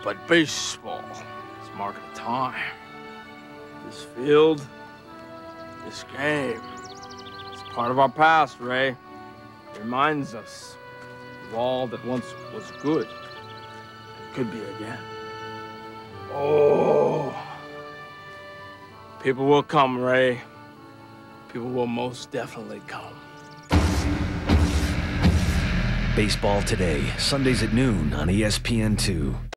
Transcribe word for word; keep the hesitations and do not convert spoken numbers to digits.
But baseball is marking a time. This field, this game, it's part of our past, Ray. It reminds us of all that once was good and could be again. Oh, people will come, Ray. People will most definitely come. Baseball Today, Sundays at noon on E S P N two.